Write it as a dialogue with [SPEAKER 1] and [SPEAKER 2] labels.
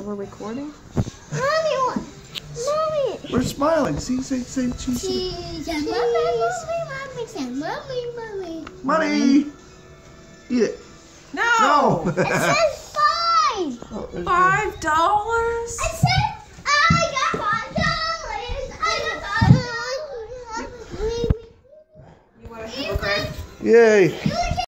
[SPEAKER 1] we're recording?
[SPEAKER 2] Mommy!
[SPEAKER 3] We're smiling. See, say cheese.
[SPEAKER 2] Cheese. Mommy.
[SPEAKER 3] Money. Eat it.
[SPEAKER 1] No.
[SPEAKER 3] No.
[SPEAKER 2] It says $5.
[SPEAKER 3] Oh,
[SPEAKER 1] $5?
[SPEAKER 2] I said I got $5.
[SPEAKER 1] You want a hypocrite?
[SPEAKER 3] Yay.